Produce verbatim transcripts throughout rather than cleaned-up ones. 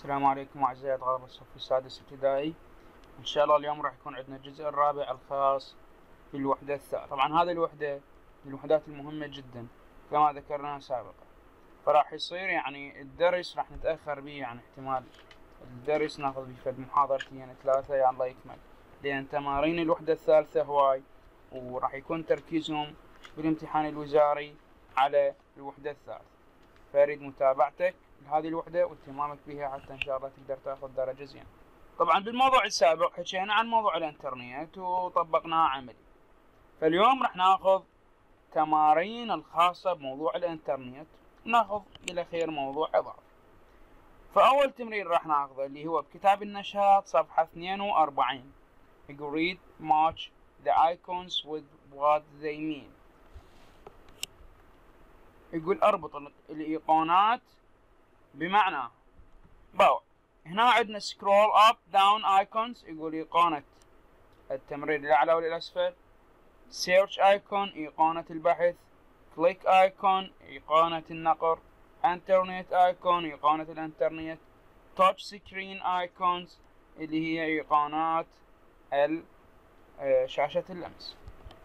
السلام عليكم أعزائي طلبة الصف السادس ابتدائي. إن شاء الله اليوم راح يكون عندنا الجزء الرابع الخاص بالوحدة الثالثة. طبعا هذه الوحدة من الوحدات المهمة جدا كما ذكرناها سابقا، فراح يصير يعني الدرس راح نتأخر به، يعني احتمال الدرس ناخذ به فد محاضرتين يعني ثلاثة يعني الله يكمل، لأن تمارين الوحدة الثالثة هواي وراح يكون تركيزهم بالامتحان الوزاري على الوحدة الثالثة، فأريد متابعتك لهذه الوحدة واهتمامك بها حتى إن شاء الله تقدر تاخذ درجة زين. طبعا بالموضوع السابق حكينا عن موضوع الانترنت وطبقناه عملي، فاليوم راح ناخذ تمارين الخاصة بموضوع الانترنت، ناخذ إلى خير موضوع إضافي. فأول تمرين راح ناخذه اللي هو بكتاب النشاط صفحة اثنين وأربعين، يقول read match the icons with what they mean. يقول اربط الإيقونات بمعنى باو. هنا عندنا سكرول اب داون ايكونز، يقول ايقونة التمرير للأعلى وللأسفل، سيرش ايكون ايقونة البحث، كليك ايكون ايقونة النقر، انترنت ايكون ايقونة الانترنت، تاتش سكرين ايكونز اللي هي ايقونات شاشة اللمس.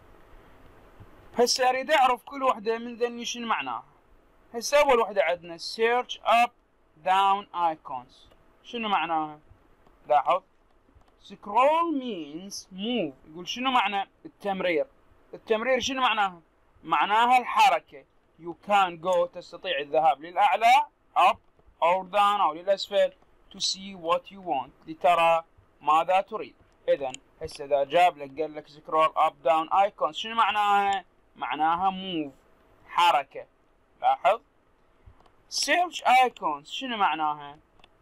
هسه اريد اعرف كل وحدة من ذني شنو معناها. هسه اول وحدة عندنا سيرش اب داون ايكونز، شنو معناها؟ لاحظ سكرول means move، يقول شنو معنى التمرير؟ التمرير شنو معناها؟ معناها الحركة. you can go تستطيع الذهاب للأعلى up or down أو للأسفل to see what you want لترى ماذا تريد. إذن هسه إذا جاب لك قال لك سكرول up down icons شنو معناها؟ معناها move حركة. لاحظ search icons شنو معناها؟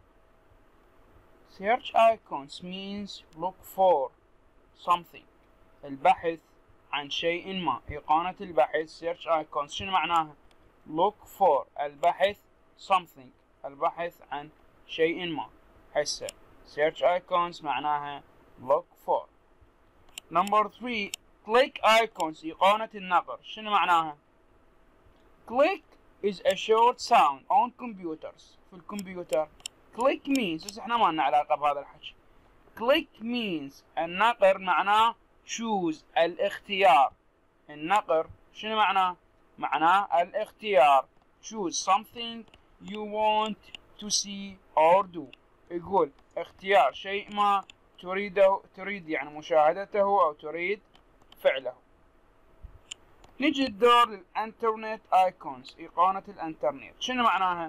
search icons means look for something، البحث عن شيء ما. إيقونة البحث search icons شنو معناها؟ look for البحث something البحث عن شيء ما. هسه search icons معناها look for. number three click icons إيقونة النقر شنو معناها؟ click is a short sound on computers. في الكمبيوتر click means، بس احنا ما لنا علاقة بهذا الحكي. click means النقر معناه choose الاختيار. النقر شنو معناه؟ معناه الاختيار. choose something you want to see or do، يقول اختيار شيء ما تريده، تريد يعني مشاهدته أو تريد فعله. نجي الدور للانترنت ايكونز ايقونة الانترنت شنو معناها؟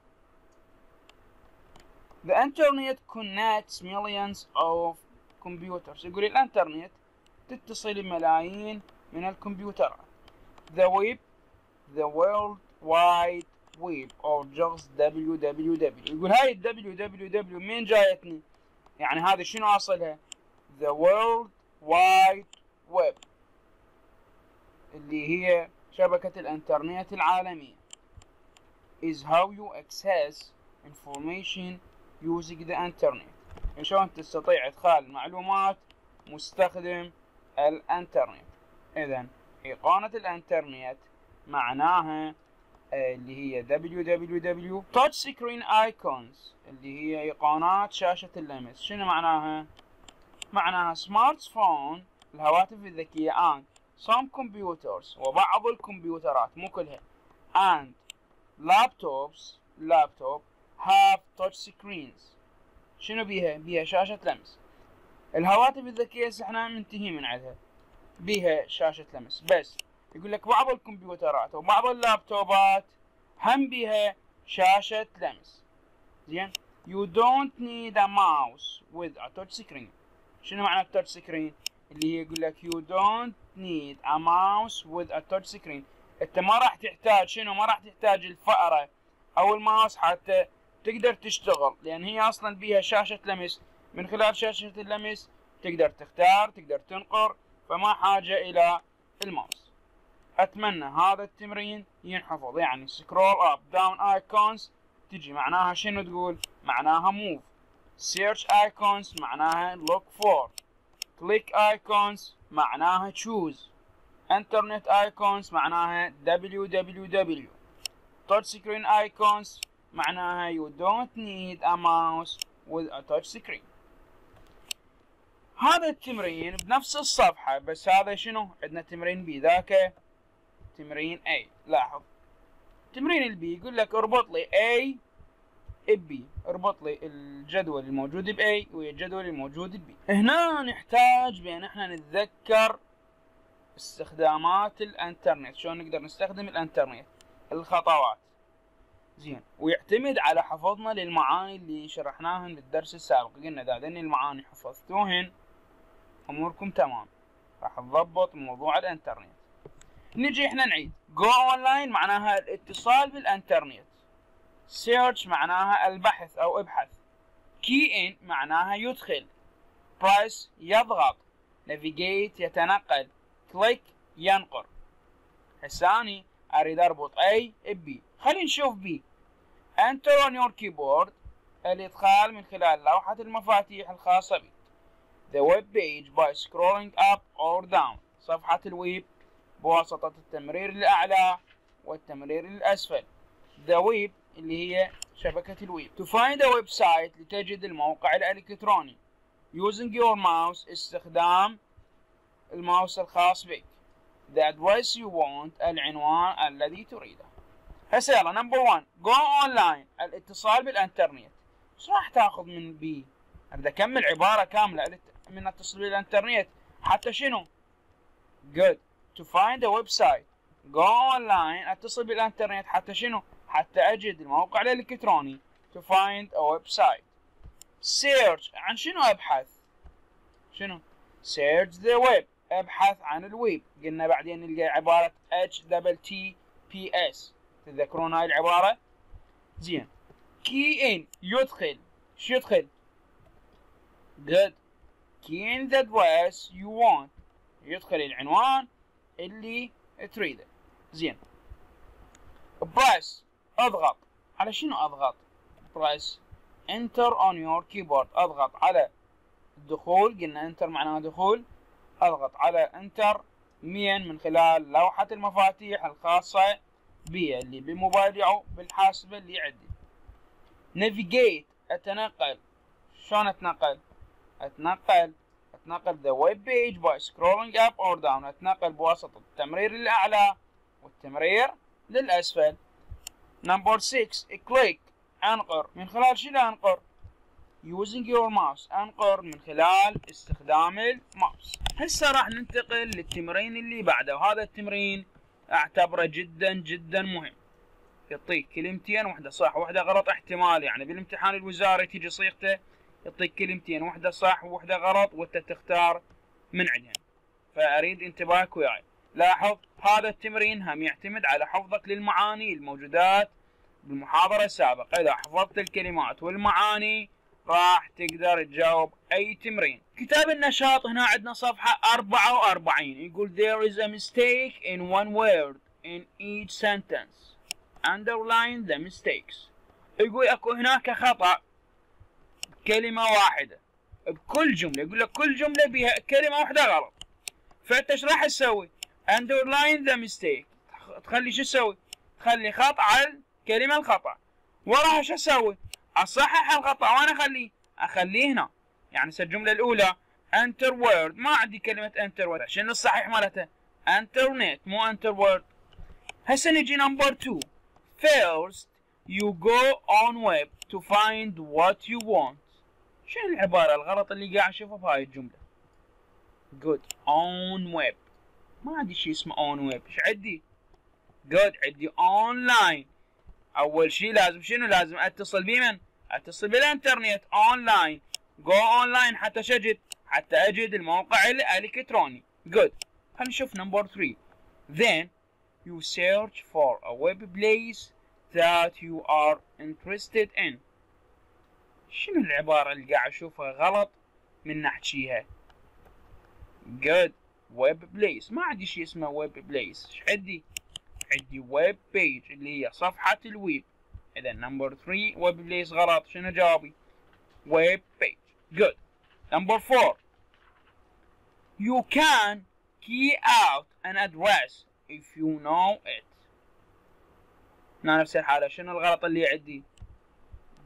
The internet connects millions of computers، يقول الانترنت تتصل بملايين من الكمبيوترات. The web the world wide web or just دبليو دبليو دبليو، يقول هاي ال دبليو دبليو دبليو من جايتني؟ يعني هذه شنو اصلها؟ The world wide web اللي هي شبكة الانترنت العالمية is how you access information using the internet، شلون تستطيع ادخال المعلومات مستخدم الانترنت. اذا ايقونة الانترنت معناها اللي هي دبليو دبليو دبليو. touch screen icons اللي هي ايقونات شاشة اللمس شنو معناها؟ معناها سمارت فون الهواتف الذكية and some computers وبعض الكمبيوترات مو كلها and laptops laptop have touch screens شنو بيها؟ بيها شاشة لمس. الهواتف الذكية احنا منتهي من عندها بيها شاشة لمس، بس يقول لك بعض الكمبيوترات وبعض اللابتوبات هم بيها شاشة لمس. زين you don't need a mouse with a touch screen. شنو معنى التاتش سكرين؟ اللي هي يقول لك you don't need a mouse with a touch screen، انت ما راح تحتاج شنو؟ ما راح تحتاج الفأرة او الماوس حتى تقدر تشتغل، لان هي اصلا بيها شاشة لمس. من خلال شاشة اللمس تقدر تختار، تقدر تنقر، فما حاجة الى الماوس. اتمنى هذا التمرين ينحفظ. يعني سكرول اب داون ايكونز تجي معناها شنو تقول؟ معناها move. search icons معناها look for. click icons معناها choose. internet icons معناها دبليو دبليو دبليو. touch screen icons معناها you don't need a mouse with a touch screen. هذا التمرين بنفس الصفحة، بس هذا شنو؟ عندنا تمرين بي، ذاك تمرين A. لاحظ تمرين البي يقول لك اربط لي A ب B، اربط لي الجدول الموجود ب A ويا الجدول الموجود ب B. هنا نحتاج بأن احنا نتذكر استخدامات الانترنت، شلون نقدر نستخدم الانترنت، الخطوات. زين، ويعتمد على حفظنا للمعاني اللي شرحناهن بالدرس السابق. قلنا اذا ذني المعاني حفظتوهن اموركم تمام، راح تضبط موضوع الانترنت. نجي احنا نعيد. جو اونلاين معناها الاتصال بالانترنت. سيرش معناها البحث او ابحث. كي ان معناها يدخل. برايس يضغط. نافيجيت يتنقل. كليك ينقر. هساني اريد اربط A ب B. خلينا نشوف B. Enter on your keyboard. الادخال من خلال لوحة المفاتيح الخاصة بك. The web page by scrolling up or down. صفحة الويب بواسطة التمرير الأعلى والتمرير الأسفل. The web اللي هي شبكة الويب. To find a website لتجد الموقع الإلكتروني. Using your mouse استخدام الماوس الخاص بك. The address you want العنوان الذي تريده. هسه يلا نمبر واحد Go online الاتصال بالإنترنت. ايش راح تاخذ من بي؟ اريد اكمل عبارة كاملة من اتصل بالإنترنت حتى شنو؟ Good. To find a website. Go online اتصل بالإنترنت حتى شنو؟ حتى أجد الموقع الإلكتروني. To find a website. Search عن شنو أبحث؟ شنو؟ Search the web أبحث عن الويب. قلنا بعدين نلقى عبارة H T T P S. تتذكرون هاي العبارة؟ زين. Key in يدخل. شو يدخل؟ Good. Key in the address you want. يدخل العنوان اللي تريده. زين. Press اضغط. على شنو اضغط؟ Press enter on your keyboard. اضغط على الدخول. قلنا enter معناها دخول. اضغط على enter مين؟ من خلال لوحة المفاتيح الخاصة بي اللي بموبايلي او بالحاسبة اللي عندي. Navigate اتنقل. شلون اتنقل؟ اتنقل اتنقل the web page by scrolling up or down. اتنقل بواسطة التمرير الأعلى والتمرير للأسفل. نمبر ستة click انقر. من خلال شنو انقر؟ using your mouse. انقر من خلال استخدام الماوس. هسه راح ننتقل للتمرين اللي بعده، وهذا التمرين اعتبره جدا جدا مهم. يعطيك كلمتين، واحدة صح وواحدة غلط احتمال، يعني بالامتحان الوزاري تيجي صيغته يعطيك كلمتين، واحدة صح وواحدة غلط وانت تختار من عندهم. فاريد انتباهك وياي. لاحظ هذا التمرين هم يعتمد على حفظك للمعاني الموجودات بالمحاضرة السابقة. اذا حفظت الكلمات والمعاني راح تقدر تجاوب اي تمرين. كتاب النشاط هنا عندنا صفحة أربعة وأربعين يقول there is a mistake in one word in each sentence. Underline the mistakes. يقول اكو هناك خطأ كلمة واحدة بكل جملة. يقول لك كل جملة بها كلمة واحدة غلط. فانت ايش راح تسوي؟ underline the mistake. تخلي شو تسوي؟ تخلي خط على الكلمة الخطأ. وراها شو اسوي؟ اصحح الخطأ وانا اخليه اخليه هنا. يعني الجملة الأولى enter word، ما عندي كلمة enter word، شنو الصحيح مالتها؟ internet مو enter word. هسه نجي نمبر اثنين. First you go on web to find what you want. شنو العبارة الغلط اللي قاعد اشوفها بهاي الجملة؟ Good. on web. ما عندي شيء اسمه on web. ايش عندي؟ Good. عندي online. أول شيء لازم شنو؟ لازم أتصل بمن؟ أتصل بالإنترنت. online. go online حتى شجد حتى أجد الموقع الإلكتروني. Good. خلينا نشوف نمبر ثلاثة. Then you search for a web place that you are interested in. شنو العبارة اللي قاعد أشوفها غلط من نحكيها؟ Good. web place. ما عندي شيء اسمه web place. ايش عندي؟ عندي web page اللي هي صفحة الويب. إذا نمبر ثلاثة web place غلط. شنو جوابي؟ web page. Good. Number four. You can key out an address if you know it. هنا نفس الحالة. شنو الغلط اللي عندي؟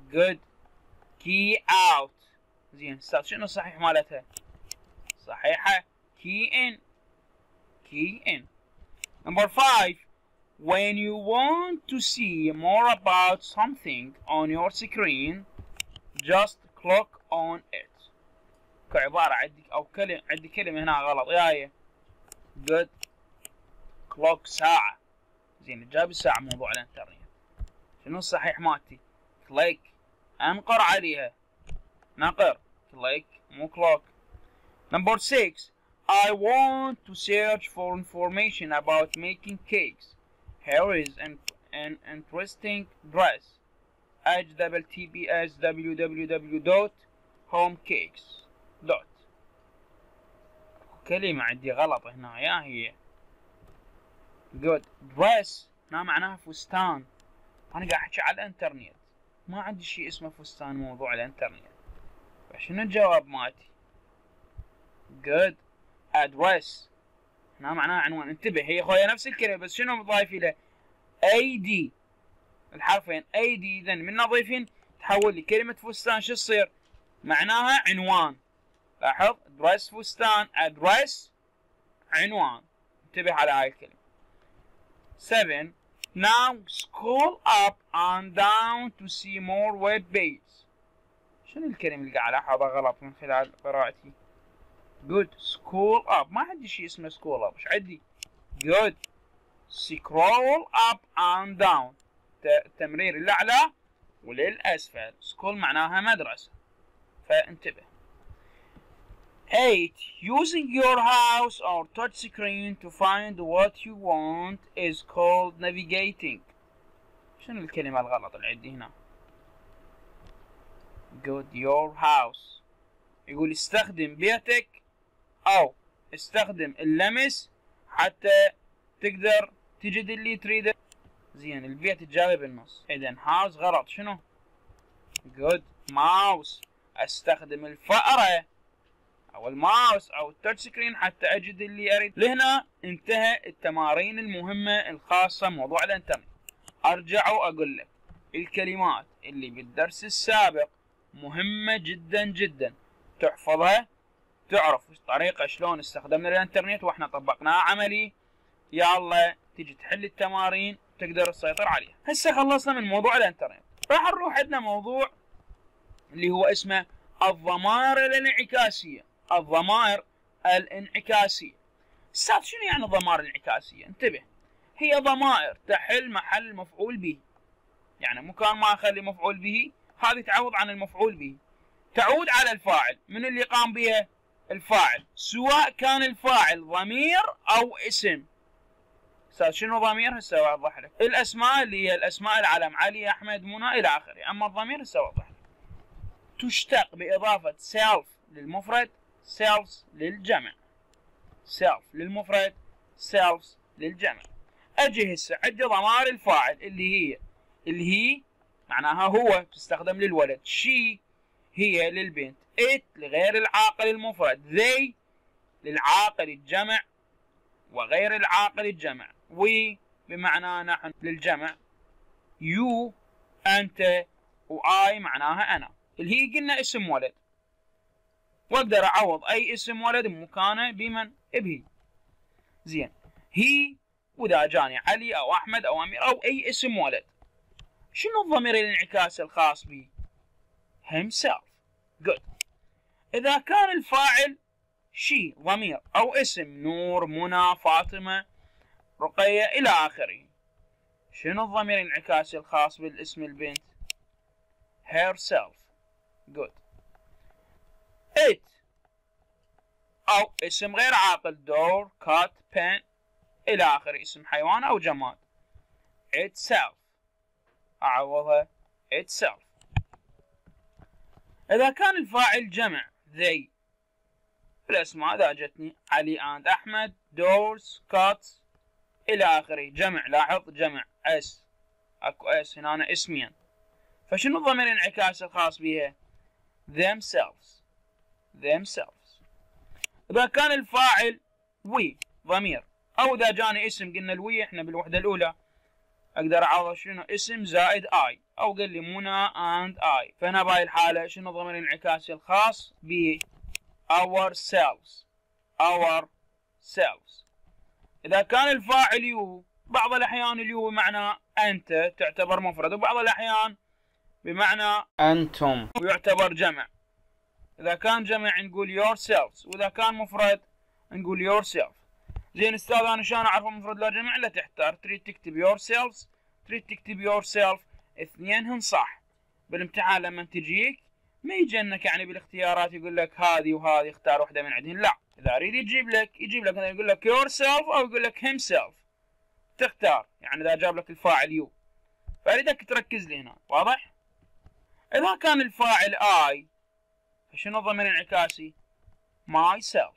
good. key out. زين استاذ شنو الصحيح مالتها؟ صحيحة key in. key in. Number five. When you want to see more about something on your screen, just click on it. كعبارة عندي أو كلمة عندي كلمة هنا غلط ياي. good. clock ساعة. زين جاب الساعة موضوع الانترنت. شنو الصحيح مالتي؟ click. انقر عليها. نقر. click مو clock. Number six. I want to search for information about making cakes. Here is an, an interesting dress. H T T P S w w w dot home cakes dot. كلمة عندي غلط هنا يا هي. good. dress هنا معناها فستان. أنا قاعد أحكي على الإنترنت. ما عندي شيء اسمه فستان موضوع الإنترنت. فشنو الجواب مالتي؟ good. address هنا معناها عنوان. انتبه هي خويا نفس الكلمة بس شنو مضايف له؟ اي دي. الحرفين اي دي اذا من نضيفين تحول لي كلمة فستان شو تصير؟ معناها عنوان. لاحظ address فستان address عنوان. انتبه على هاي الكلمة. seven. Now scroll up and down to see more web pages. شنو الكلمة اللي قاعد الاحظها غلط من خلال قراءتي؟ good. scroll up ما عندي شيء اسمه scroll up. ايش عندي؟ good. scroll up and down تمرير للأعلى وللأسفل. scroll معناها مدرسة فانتبه. eight. Using your mouse or touch screen to find what you want is called navigating. شنو الكلمة الغلط اللي عندي هنا؟ good. your house يقول استخدم بيتك أو استخدم اللمس حتى تقدر تجد اللي تريده. زين البيت تجاوب بالنص. إذا هاوس غلط. شنو؟ good. mouse استخدم الفأرة أو الماوس أو التاتش سكرين حتى أجد اللي أريد. لهنا انتهى التمارين المهمة الخاصة بموضوع الإنترنت. أرجع وأقول لك الكلمات اللي بالدرس السابق مهمة جدا جدا تحفظها، تعرف طريقة شلون استخدمنا الإنترنت وإحنا طبقناها عملي. يلا تجي تحل التمارين تقدر تسيطر عليها. هسه خلصنا من موضوع الإنترنت. راح نروح عندنا موضوع اللي هو اسمه الضمائر الانعكاسية. الضمائر الانعكاسية. استاذ شنو يعني الضمائر الانعكاسية؟ انتبه هي ضمائر تحل محل مفعول به. يعني مكان ما اخلي مفعول به هذه تعوض عن المفعول به. تعود على الفاعل. من اللي قام بها؟ الفاعل، سواء كان الفاعل ضمير او اسم. استاذ شنو ضمير؟ هسه اوضح لك. الاسماء اللي هي الاسماء العلم علي احمد منى الى اخره. اما الضمير هسه اوضح لك. تشتق باضافة self للمفرد selves للجمع. self للمفرد selves للجمع. اجي هسه عندي ضمائر الفاعل اللي هي اللي هي معناها هو تستخدم للولد. she هي للبنت. it لغير العاقل المفرد. they للعاقل الجمع وغير العاقل الجمع. we بمعنى نحن للجمع. you أنت و I معناها أنا. اللي هي قلنا اسم ولد واقدر اعوض اي اسم ولد بمكانه بمن؟ به. زين هي واذا جاني علي او احمد او امير او اي اسم ولد. شنو الضمير الانعكاس الخاص به؟ himself. good. اذا كان الفاعل شي ضمير او اسم نور منى فاطمه رقيه الى اخره. شنو الضمير الانعكاسي الخاص بالاسم البنت؟ herself. good. it أو اسم غير عاقل door cat pen إلى آخره. اسم حيوان أو جماد. itself أعوضها itself. إذا كان الفاعل جمع they الأسماء إذا جتني علي and أحمد doors cats إلى آخره. جمع لاحظ جمع اس أكو اس هنا أنا اسمين. فشنو الضمير الانعكاس الخاص بها؟ themselves. themselves. إذا كان الفاعل we ضمير أو إذا جاني اسم قلنا الوي إحنا بالوحدة الأولى أقدر أعوض شنو؟ اسم زائد I او قال لي منى and I. فهنا بهاي الحالة شنو الضمير الانعكاسي الخاص ب ourselves ourselves. اذا كان الفاعل يو، بعض الاحيان اليو بمعنى انت تعتبر مفرد، وبعض الاحيان بمعنى انتم ويعتبر جمع. اذا كان جمع نقول yourselves، واذا كان مفرد نقول yourself. زين استاذ انا شلون اعرف مفرد لا جمع؟ لا تحتار، تريد تكتب yourselves تريد تكتب yourself، اثنينهن صح. بالامتحان لما تجيك ما يجنك يعني بالاختيارات يقول لك هذه وهذه اختار واحده من عندهن، لا، اذا اريد يجيب لك يجيب لك يقول لك yourself او يقول لك himself، تختار. يعني اذا جاب لك الفاعل يو فاريدك تركز لي هنا، واضح؟ اذا كان الفاعل I فشنو الضمير الانعكاسي؟ myself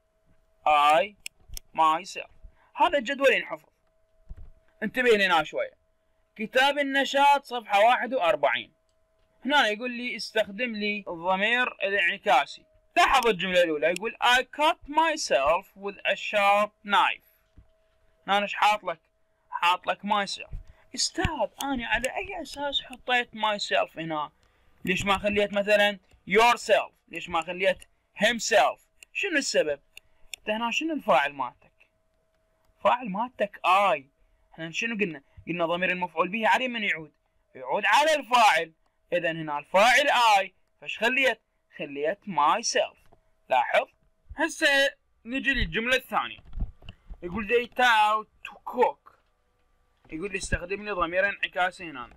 I myself. هذا الجدول ينحفظ. انتبه هنا شويه. كتاب النشاط صفحه واحد وأربعين، هنا يقول لي استخدم لي الضمير الانعكاسي. لاحظ الجمله الاولى يقول I cut myself with a sharp knife. هنا ايش حاط لك؟ حاط لك myself. استاذ انا على اي اساس حطيت myself هنا؟ ليش ما خليت مثلا yourself؟ ليش ما خليت himself؟ شنو السبب؟ انت هنا شنو الفاعل مالتك؟ فاعل مالتك I. احنا شنو قلنا؟ قلنا ضمير المفعول به عليه من يعود؟ يعود على الفاعل. اذا هنا الفاعل I، فايش خليت؟ خليت myself. لاحظ. هسه نجي للجملة الثانية. يقول they taught to cook. يقول لي استخدم لي ضمير انعكاسي هنا.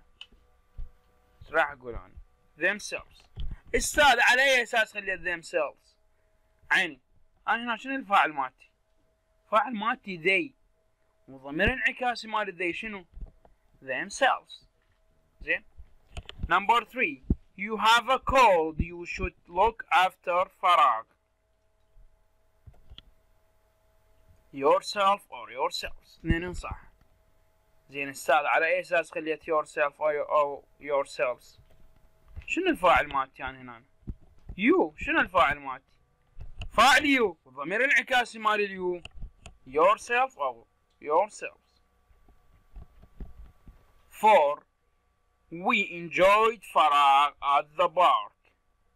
ايش راح اقول انا؟ themselves. استاذ على اي اساس خليت themselves؟ عيني. انا هنا شنو الفاعل مالتي؟ فاعل مالتي they، وضمير انعكاسي مال they شنو؟ themselves. زين. Number three. You have a cold. You should look after فراغ. yourself or yourselves. اثنين صح. زين استاذ على اي اساس خليت yourself او yourselves؟ شنو الفاعل مالتي يعني هنا؟ you. شنو الفاعل مالتي؟ فاعل you، والضمير الانعكاسي مال اليو yourself او yourselves. four. We enjoyed فراغ at the park.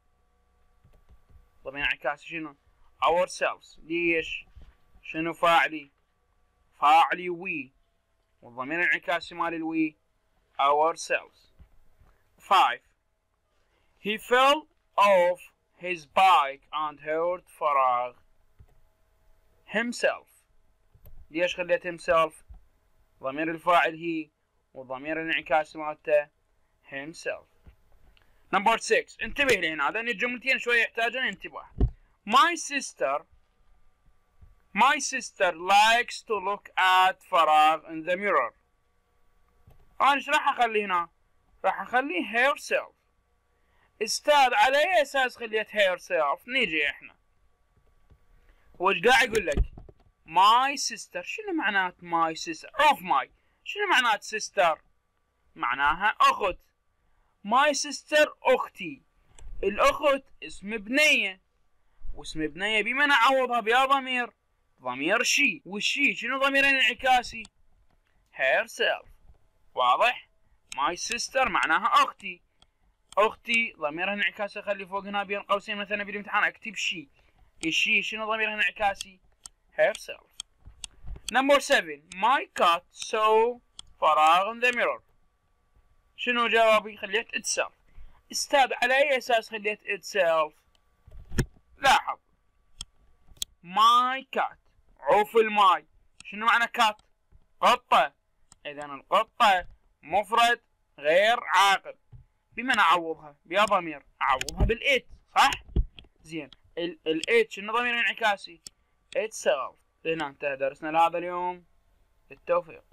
ضمير انعكاسي شنو؟ ourselves. ليش؟ شنو فاعلي؟ فاعلي we، والضمير الانعكاسي مال الوي ourselves. five. He fell off his bike and hurt فراغ himself. ليش خليت himself؟ ضمير الفاعل he، والضمير الانعكاسي مالته himself. Number six. انتبه لهنا، هذين الجملتين شوية يحتاجون انتباه. My sister My sister likes to look at فراغ in the mirror. أنا إيش راح أخلي هنا؟ راح أخلي herself. استاذ على أي أساس خليت herself؟ نيجي إحنا. هو إيش قاعد يقول لك؟ My sister. شنو معنات my sister؟ of my. شنو معنات sister؟ معناها أخت. my sister أختي. الأخت اسم بنية، واسم بنية بمن أعوضها بيا ضمير؟ ضمير شي، والشي شنو ضمير انعكاسي؟ herself. واضح؟ my sister معناها أختي. أختي ضميرها انعكاسي أخلي فوق هنا بين قوسين مثلا بالامتحان أكتب شي. الشي شنو ضميرها انعكاسي؟ herself. Number seven. My cat saw فراغ in the mirror. شنو جوابي؟ خليت itself. استاذ على أي أساس خليت itself؟ لاحظ. my cat. عوف الماي. شنو معنى cat؟ قطة. إذا القطة مفرد غير عاقل. بمن أعوضها؟ بيا ضمير. أعوضها بالإت، صح؟ زين. الإت شنو ضمير انعكاسي؟ itself. هنا انتهى درسنا لهذا اليوم. بالتوفيق.